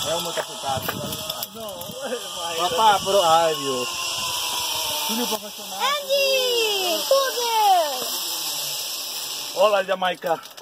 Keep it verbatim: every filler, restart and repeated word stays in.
É uma captada. Não, papá, bro, ai, Deus. Filho profissional. Andy! Poder! Olá, Jamaica.